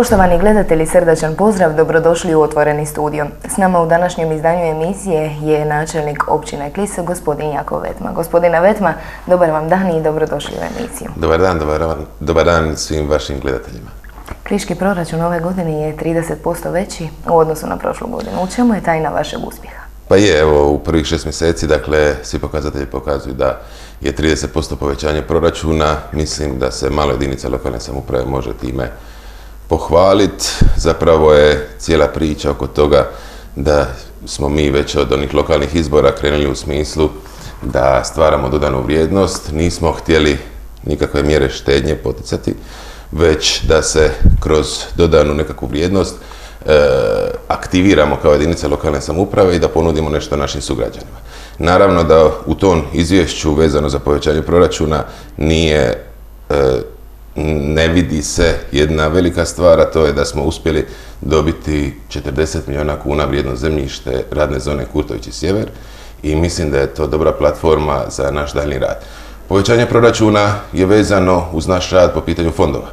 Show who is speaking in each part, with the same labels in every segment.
Speaker 1: Poštovani gledatelji, srdačan pozdrav, dobrodošli u Otvoreni studio. S nama u današnjem izdanju emisije je načelnik općine Klis, gospodin Jakov Vetma. Gospodine Vetma, dobar vam dan i dobrodošli u emisiju.
Speaker 2: Dobar dan svim vašim gledateljima.
Speaker 1: Kliški proračun ove godine je 30% veći u odnosu na prošlu godinu. U čemu je tajna vašeg uspjeha?
Speaker 2: Pa je, evo, u prvih 6 mjeseci, dakle, svi pokazatelji pokazuju da je 30% povećanje proračuna. Mislim da se malo jedinica lokalne samouprave može time pohvaliti. Zapravo je cijela priča oko toga da smo mi već od onih lokalnih izbora krenuli u smislu da stvaramo dodanu vrijednost. Nismo htjeli nikakve mjere štednje poticati, već da se kroz dodanu nekakvu vrijednost aktiviramo kao jedinice lokalne samouprave i da ponudimo nešto našim sugrađanima. Naravno da u tom izvješću vezano za povećanje proračuna ne vidi se jedna velika stvar, a to je da smo uspjeli dobiti 40 milijuna kuna vrijedno zemljište radne zone Kurtovići sjever i mislim da je to dobra platforma za naš daljnji rad. Povećanje proračuna je vezano uz naš rad po pitanju fondova.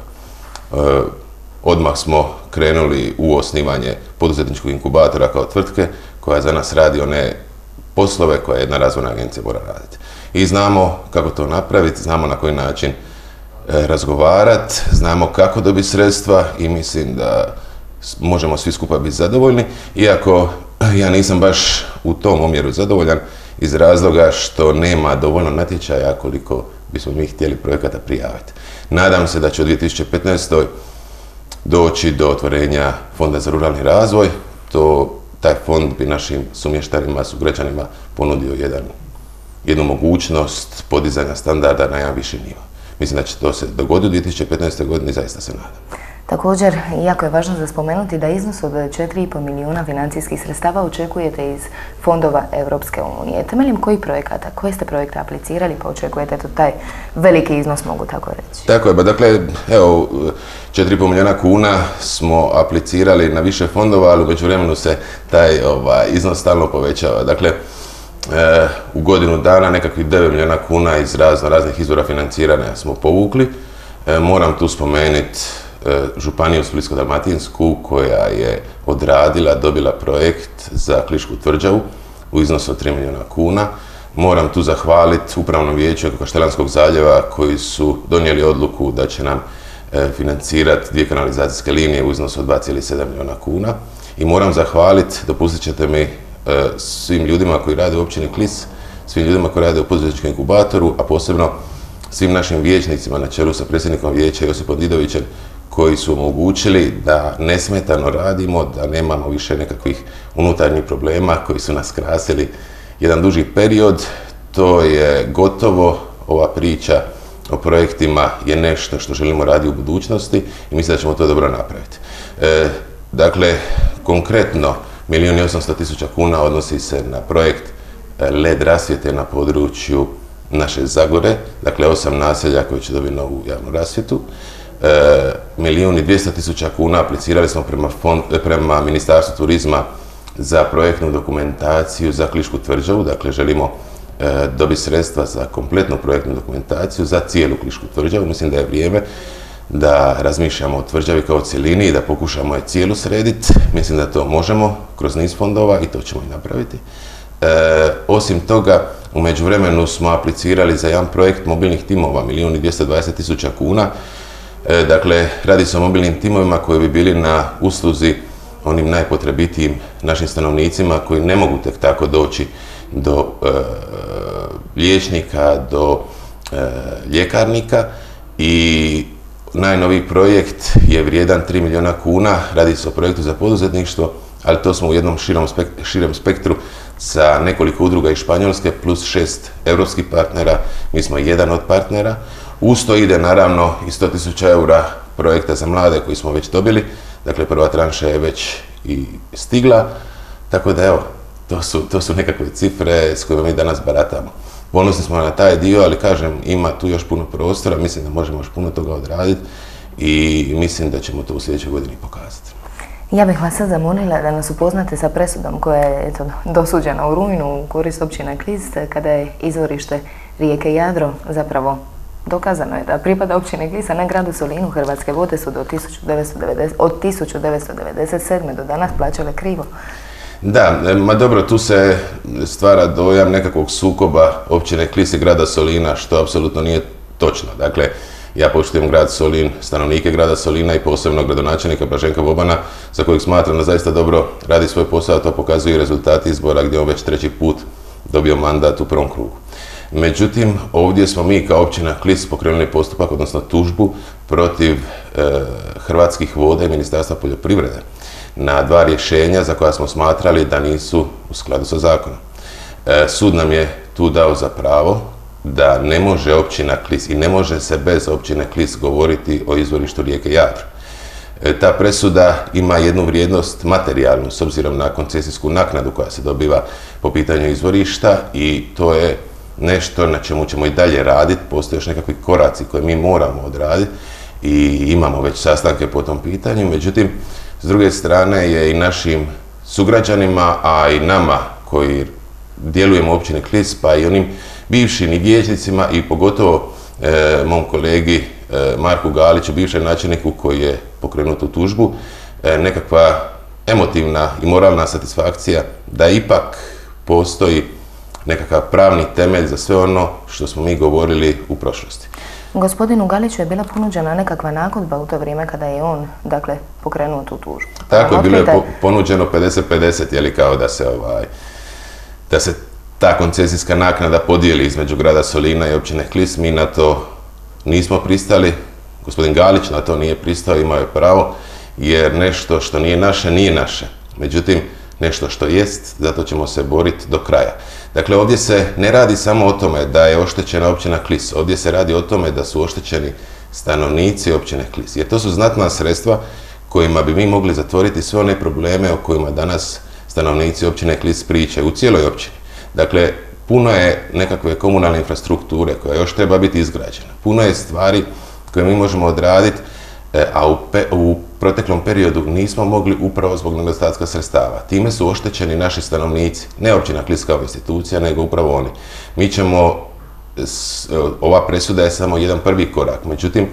Speaker 2: Odmah smo krenuli u osnivanje poduzetničkog inkubatora kao tvrtke koja za nas radi one poslove koje jedna razvojna agencija mora raditi. I znamo kako to napraviti, znamo na koji način razgovarati, znamo kako dobiti sredstva i mislim da možemo svi skupa biti zadovoljni, iako ja nisam baš u tom omjeru zadovoljan iz razloga što nema dovoljno natječaja koliko bismo mi htjeli projekata prijaviti. Nadam se da će u 2015. doći do otvorenja Fonda za ruralni razvoj. Taj fond bi našim sumještarima, sugrađanima ponudio jednu mogućnost podizanja standarda na jedan viši nivo. Mislim da će to se dogoditi u 2015. godini i zaista se nadam.
Speaker 1: Također, jako je važno za spomenuti da iznos od 4,5 milijuna financijskih sredstava očekujete iz fondova Europske unije. Temeljem kojih projekata, koje ste projekte aplicirali pa očekujete taj veliki iznos, mogu tako reći?
Speaker 2: Tako je, dakle, evo, 4,5 milijuna kuna smo aplicirali na više fondova, ali u međuvremenu se taj iznos stalno povećava. Dakle, u godinu dana nekakvih 9 milijuna kuna iz raznih izvora financiranja smo povukli. Moram tu spomenuti Županiju Splitsko-dalmatinsku koja je dobila projekt za Klišku tvrđavu u iznosu od 3 milijuna kuna. Moram tu zahvaliti Upravnom vijeću Kaštelanskog zaljeva koji su donijeli odluku da će nam financirati 2 kanalizacijske linije u iznosu od 2,7 milijuna kuna. I moram zahvaliti, dopustit ćete mi, svim ljudima koji rade u općini Klis, svim ljudima koji rade u poduzetničkom inkubatoru, a posebno svim našim vijećnicima na čelu sa predsjednikom vijeća Josipom Didovićem koji su omogućili da nesmetano radimo, da nemamo više nekakvih unutarnjih problema koji su nas krasili jedan duži period. To je gotovo, ova priča o projektima je nešto što želimo raditi u budućnosti i mislim da ćemo to dobro napraviti. Dakle, konkretno 1.800.000 kuna odnosi se na projekt LED rasvjete na području naše Zagore, dakle 8 naselja koji će dobiti novu javnu rasvjetu. 1.200.000 kuna aplicirali smo prema Ministarstvu turizma za projektnu dokumentaciju za Klišku tvrđavu, dakle želimo dobiti sredstva za kompletnu projektnu dokumentaciju za cijelu Klišku tvrđavu. Mislim da je vrijeme da razmišljamo o tvrđavi kao cjelini i da pokušamo je cijelu srediti. Mislim da to možemo kroz niz fondova i to ćemo i napraviti. Osim toga, u međuvremenu smo aplicirali za jedan projekt mobilnih timova, 1.220.000 kuna. Dakle, radi se o mobilnim timovima koji bi bili na usluzi onim najpotrebitijim našim stanovnicima koji ne mogu tek tako doći do liječnika, do ljekarnika i najnoviji projekt je vrijedan 3 milijuna kuna, radi se o projektu za poduzetništvo, ali to smo u jednom širem spektru sa nekoliko udruga iz Španjolske plus 6 europskih partnera, mi smo jedan od partnera. Uz to ide naravno i 100.000 eura projekta za mlade koji smo već dobili, dakle prva tranša je već i stigla, tako da evo, to su nekakve cifre s kojima mi danas baratamo. Ponosni smo na taj dio, ali kažem, ima tu još puno prostora, mislim da možemo još puno toga odraditi i mislim da ćemo to u sljedećoj godini pokazati.
Speaker 1: Ja bih vas sad zamolila da nas upoznate sa presudom koja je dosuđena u rujnu u korist općine Klis kada je izvorište rijeke Jadro zapravo dokazano je da pripada općini Klis, a ne gradu Solinu. Hrvatske vode su od 1997. do danas plaćale krivo.
Speaker 2: Da, ma dobro, tu se stvara dojam nekakvog sukoba općine Klis i grada Solina, što apsolutno nije točno. Dakle, ja poštujem grad Solin, stanovnike grada Solina i posebno gradonačelnika Blaženka Bobana, za kojeg smatram da zaista dobro radi svoj posao, to pokazuju i rezultati izbora gdje on već 3. put dobio mandat u prvom krugu. Međutim, ovdje smo mi kao općina Klis pokrenuli postupak, odnosno tužbu protiv Hrvatskih voda i Ministarstva poljoprivrede na 2 rješenja za koja smo smatrali da nisu u skladu sa zakonom. Sud nam je tu dao za pravo da ne može općina Klis i ne može se bez općine Klis govoriti o izvorištu rijeke Jadro. Ta presuda ima jednu vrijednost materijalnu s obzirom na koncesijsku naknadu koja se dobiva po pitanju izvorišta i to je nešto na čemu ćemo i dalje raditi. Postoje još nekakvi koraci koje mi moramo odraditi i imamo već sastanke po tom pitanju. Međutim, s druge strane je i našim sugrađanima, a i nama koji djelujemo u općini Klis, pa i onim bivšim i vijećnicima i pogotovo mom kolegi Marku Galiću, bivšem načelniku koji je pokrenuo tu tužbu, nekakva emotivna i moralna satisfakcija da ipak postoji nekakav pravni temelj za sve ono što smo mi govorili u prošlosti.
Speaker 1: Gospodinu Galiću je bila ponuđena nekakva nagodba u to vrijeme kada je on, dakle, pokrenuo tu tužbu.
Speaker 2: Tako je, bilo je ponuđeno 50-50, je li kao da se ta koncesijska naknada podijeli između grada Solina i općine Klis. Mi na to nismo pristali, gospodin Galić na to nije pristao, imao je pravo, jer nešto što nije naše, nije naše. Međutim, nešto što jest, zato ćemo se boriti do kraja. Dakle, ovdje se ne radi samo o tome da je oštećena općina Klis, ovdje se radi o tome da su oštećeni stanovnici općine Klis, jer to su znatna sredstva kojima bi mi mogli zatvoriti sve one probleme o kojima danas stanovnici općine Klis pričaju u cijeloj općini. Dakle, puno je nekakve komunalne infrastrukture koja još treba biti izgrađena. Puno je stvari koje mi možemo odraditi, a u proteklom periodu nismo mogli upravo zbog nedostatka sredstava. Time su oštećeni naši stanovnici, ne općina Klis kao institucija, nego upravo oni. Mi ćemo, ova presuda je samo jedan prvi korak, međutim,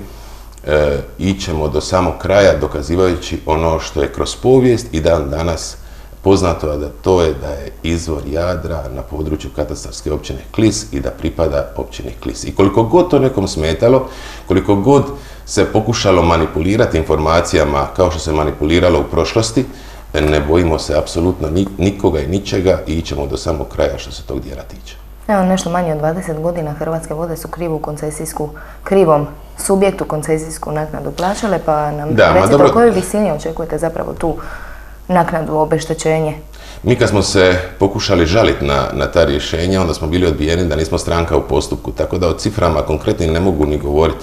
Speaker 2: ićemo do samog kraja dokazivajući ono što je kroz povijest i dan danas poznato, da to je da je izvor Jadra na području katastarske općine Klis i da pripada općini Klis. I koliko god to nekom smetalo, koliko god se pokušalo manipulirati informacijama kao što se manipuliralo u prošlosti, ne bojimo se apsolutno nikoga i ničega i ićemo do samog kraja što se tog dijela tiče.
Speaker 1: Evo, nešto manje od 20 godina Hrvatske vode su krivom subjektu koncesijsku naknadu plaćale, pa nam recite o kojoj visini očekujete zapravo tu naknadu, obeštećenje?
Speaker 2: Mi kad smo se pokušali žaliti na ta rješenja, onda smo bili odbijeni da nismo stranka u postupku, tako da o ciframa konkretnim ne mogu ni govoriti.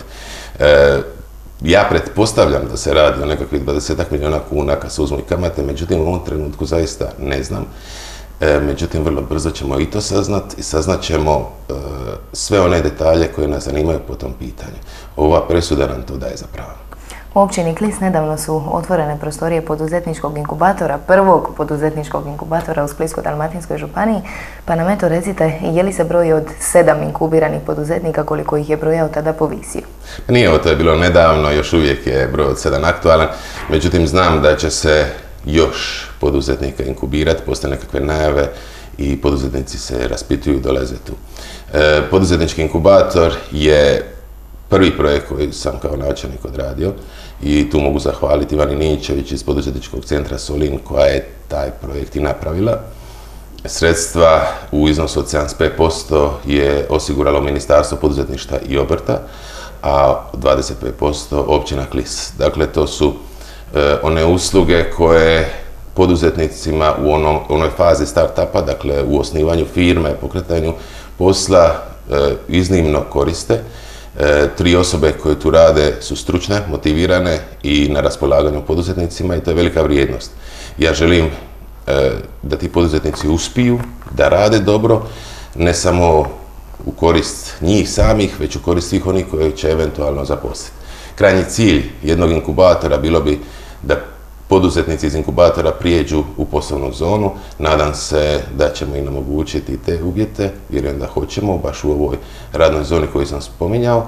Speaker 2: Ja pretpostavljam da se radi o nekakvih 20 milijuna kuna kad se uzmu i kamate, međutim u ovom trenutku zaista ne znam. Međutim, vrlo brzo ćemo i to saznat i saznat ćemo sve one detalje koje nas zanimaju po tom pitanju. Ova presuda nam to daje za pravo.
Speaker 1: U općini Klis nedavno su otvorene prostorije poduzetničkog inkubatora, prvog poduzetničkog inkubatora u Splitsko-dalmatinskoj županiji, pa nam eto recite, je li se broj od 7 inkubiranih poduzetnika koliko ih je brojao tada povisio?
Speaker 2: Nije, ovo to je bilo nedavno, još uvijek je broj od 7 aktualan, međutim znam da će se još poduzetnika inkubirati, postoje nekakve najave i poduzetnici se raspituju, dolaze tu. Poduzetnički inkubator je prvi projekt koji sam kao načelnik odradio i tu mogu zahvaliti Ivani Ninićević iz poduzetničkog centra Solin koja je taj projekt i napravila. Sredstva u iznosu od 75% je osiguralo Ministarstvo poduzetništva i obrta, a 25% općina Klis. Dakle, to su one usluge koje poduzetnicima u onoj fazi start-upa, dakle u osnivanju firme, pokretanju posla, iznimno koriste. 3 osobe koje tu rade su stručne, motivirane i na raspolaganju poduzetnicima i to je velika vrijednost. Ja želim da ti poduzetnici uspiju, da rade dobro, ne samo u korist njih samih, već u korist svih onih koji će eventualno zaposliti. Krajnji cilj jednog inkubatora bilo bi da poduzetnici iz inkubatora prijeđu u poslovnu zonu. Nadam se da ćemo im omogućiti te uvjete, vjerujem da hoćemo, baš u ovoj radnoj zoni koju sam spominjao.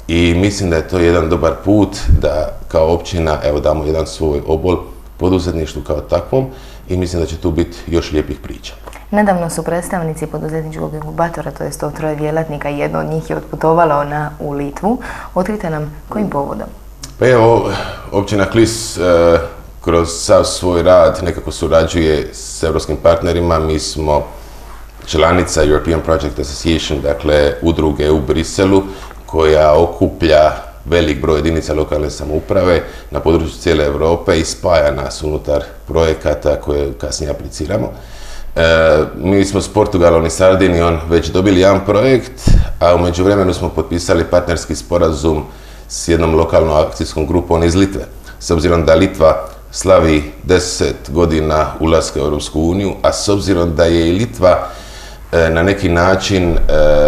Speaker 2: i mislim da je to jedan dobar put da kao općina damo jedan svoj obol poduzetništvu kao takvom i mislim da će tu biti još lijepih priča.
Speaker 1: Nedavno su predstavnici poduzetničkog inkubatora, to je 103 djelatnika, i jedno od njih je otputovalo u Litvu. Otkrite nam kojim povodom?
Speaker 2: Pa evo, općina Klis kroz sav svoj rad nekako surađuje s europskim partnerima. Mi smo članica European Project Association, dakle udruge u Briselu, koja okuplja velik broj jedinica lokalne samouprave na području cijele Europe i spaja nas unutar projekata koje kasnije apliciramo. Mi smo s Portugalom i Sardinijom već dobili jedan projekt, a u međuvremenu smo potpisali partnerski sporazum s jednom lokalnom akcijskom grupom iz Litve. S obzirom da Litva slavi 10 godina ulaska u Europsku uniju, a s obzirom da je i Litva na neki način,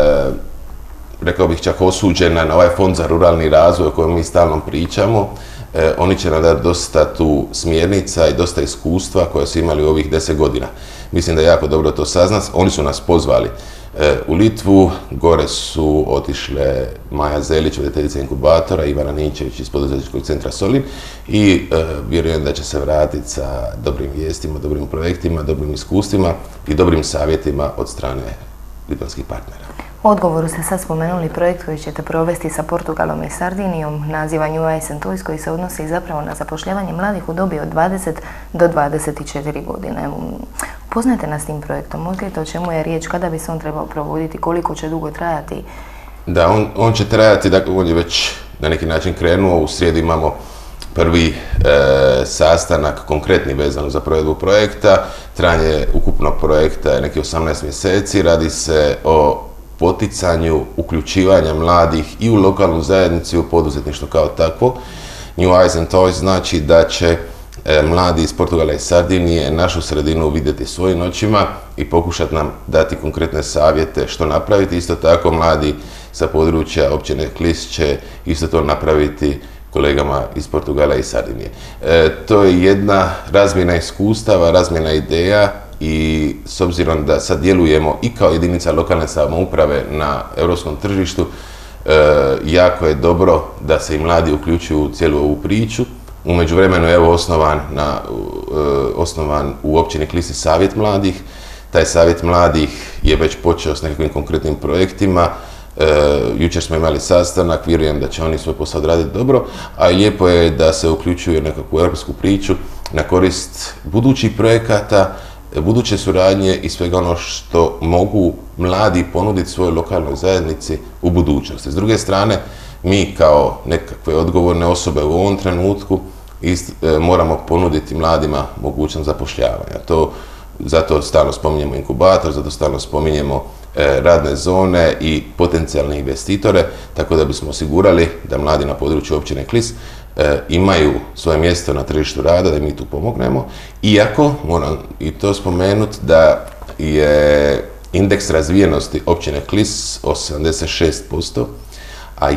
Speaker 2: rekao bih čak osuđena na ovaj fond za ruralni razvoj o kojem mi stalno pričamo, oni će nam dati dosta tu smjernica i dosta iskustva koje su imali u ovih 10 godina. Mislim da je jako dobro to saznat. Oni su nas pozvali u Litvu, gore su otišle Maja Zelić, voditeljica inkubatora, Ivana Ninčević iz poduzetničkog centra Solin i vjerujem da će se vratiti sa dobrim vijestima, dobrim projektima, dobrim iskustvima i dobrim savjetima od strane litvanskih partnera.
Speaker 1: U odgovoru ste sad spomenuli projekt koji ćete provesti sa Portugalom i Sardinijom, naziva New Eyes and Toys, koji se odnosi zapravo na zapošljavanje mladih u dobi od 20 do 24 godine. Upoznajte nas s tim projektom, otkrite o čemu je riječ, kada bi se on trebao provoditi, koliko će dugo trajati?
Speaker 2: Da, on će trajati, dakle on je već na neki način krenuo, u srijedu imamo prvi sastanak konkretni vezano za provedbu projekta. Trajanje ukupnog projekta je neki 18 mjeseci, radi se o poticanju uključivanja mladih i u lokalnu zajednicu i u poduzetništvo kao takvo. New Eyes and Toys znači da će mladi iz Portugala i Sardinije našu sredinu vidjeti svojim očima i pokušati nam dati konkretne savjete što napraviti. Isto tako mladi sa područja općine Klis će isto to napraviti kolegama iz Portugala i Sardinije. To je jedna razmjena iskustava, razmjena ideja i s obzirom da sad djelujemo i kao jedinica lokalne samouprave na europskom tržištu, jako je dobro da se i mladi uključuju u cijelu ovu priču. U međuvremenu je osnovan u općini Klisi savjet mladih. Taj savjet mladih je već počeo s nekakvim konkretnim projektima. Jučer smo imali sastanak, vjerujem da će oni svoj posao odraditi dobro, a i lijepo je da se uključuju u nekakvu europsku priču na korist budućih projekata, buduće suradnje i svega ono što mogu mladi ponuditi svojoj lokalnoj zajednici u budućnosti. S druge strane, mi kao nekakve odgovorne osobe u ovom trenutku moramo ponuditi mladima mogućnost zapošljavanja. Zato stalno spominjemo inkubator, zato stalno spominjemo radne zone i potencijalne investitore, tako da bismo osigurali da mladi na području općine Klis imaju svoje mjesto na tržištu rada, da mi tu pomognemo. Iako, moram i to spomenuti, da je indeks razvijenosti općine Klis 86%, a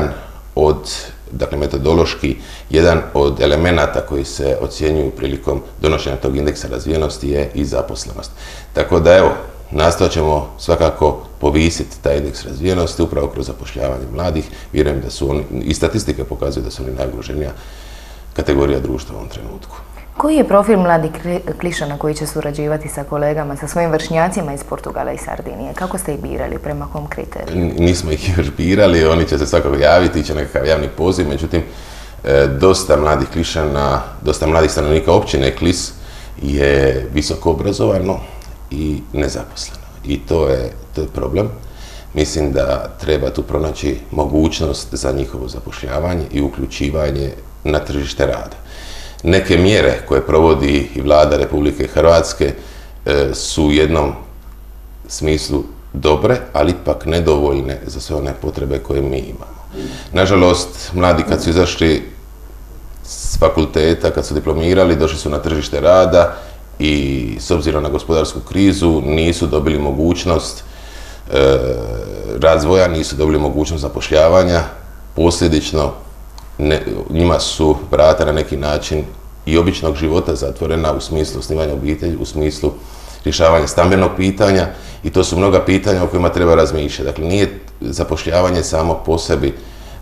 Speaker 2: metodološki, jedan od elemenata koji se ocjenjuju prilikom donošenja tog indeksa razvijenosti je i zaposlenost. Tako da evo, nastojat ćemo svakako povisiti taj indeks razvijenosti upravo kroz zapošljavanje mladih. Vjerujem da su oni, i statistike pokazuju da su oni najugroženija kategorija društva u ovom trenutku.
Speaker 1: Koji je profil mladih Klišana koji će surađivati sa kolegama, sa svojim vršnjacima iz Portugala i Sardinije? Kako ste ih birali, prema kom kriteriju?
Speaker 2: Nismo ih još birali, oni će se svakako javiti, iće nekakav javni poziv, međutim, dosta mladih Klišana, dosta mladih stanovnika općine Klis je visoko obrazovano i nezaposleno. I to je problem. Mislim da treba tu pronaći mogućnost za njihovo zapošljavanje i uključivanje na tržište rada. Neke mjere koje provodi i Vlada Republike Hrvatske su u jednom smislu dobre, ali ipak nedovoljne za sve one potrebe koje mi imamo. Nažalost, mladi kad su izašli s fakulteta, kad su diplomirali, došli su na tržište rada i s obzirom na gospodarsku krizu nisu dobili mogućnost razvoja, nisu dobili mogućnost zapošljavanja, posljedično njima su vrata na neki način i običnog života zatvorena u smislu osnivanja obitelji, u smislu rješavanja stambenog pitanja i to su mnoga pitanja o kojima treba razmišljati. Dakle, nije zapošljavanje samo po sebi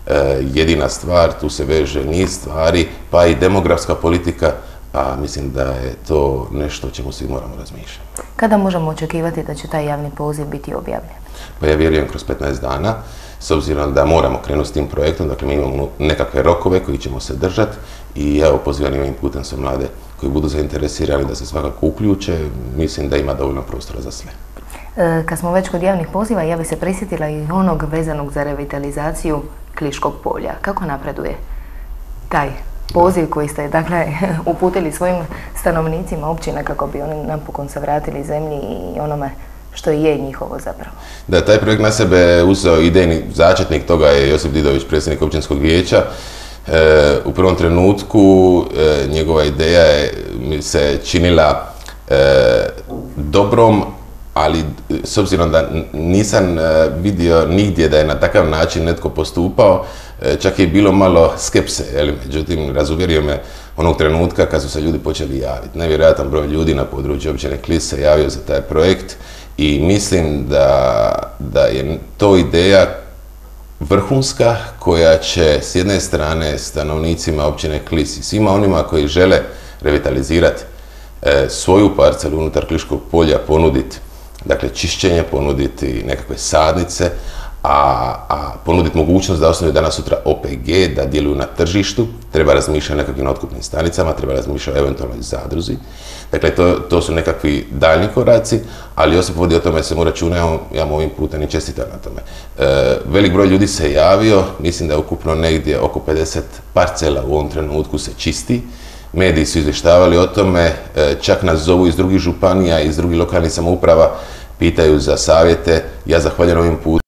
Speaker 2: jedina stvar, tu se veže niz stvari, pa i demografska politika, a mislim da je to nešto o čemu svi moramo razmišljati.
Speaker 1: Kada možemo očekivati da će taj javni poziv biti objavljen?
Speaker 2: Pa ja vjerujem kroz 15 dana, s obzirom da moramo krenuti s tim projektom, dakle mi imamo nekakve rokove koji ćemo se držati i evo pozivam ovim putem sve mlade koji budu zainteresirani da se svakako uključe, mislim da ima dovoljno prostora za sve.
Speaker 1: Kad smo već kod javnih poziva, ja bih se prisjetila i onog vezanog za revitalizaciju Kliškog polja. Kako napreduje taj poziv koji ste uputili svojim stanovnicima općine kako bi oni napokon se vratili zemlji i onome što je njihovo zapravo?
Speaker 2: Da, taj projekt na sebe uzeo idejni začetnik toga je Josip Didović, predsjednik općinskog vijeća. U prvom trenutku njegova ideja mi se činila dobrom, ali s obzirom da nisam vidio nigdje da je na takav način netko postupao, čak je bilo malo skepse, međutim razuvjerio me onog trenutka kad su se ljudi počeli javiti. Nevjerojatan broj ljudi na području općine Klis se javio za taj projekt i mislim da je to ideja vrhunska koja će s jedne strane stanovnicima općine Klis i svima onima koji žele revitalizirati svoju parcelu unutar Kliškog polja ponuditi, dakle čišćenje, ponuditi nekakve sadnice, a ponuditi mogućnost da osnuju danas sutra OPG, da djeluju na tržištu, treba razmišljati o nekakvim otkupnim stanicama, treba razmišljati o eventualnoj zadruzi. Dakle, to su nekakvi daljnji koraci, ali Josip vodi o tome se mu računa, ja mu ovim putem i čestitam na tome. Velik broj ljudi se javio, mislim da je ukupno negdje oko 50 parcela u ovom trenutku se čisti. Mediji su izvještavali o tome, čak nas zovu iz drugih županija, iz drugih lokalnih samouprava, pitaju za savjete. Ja zahvaljujem ovim putem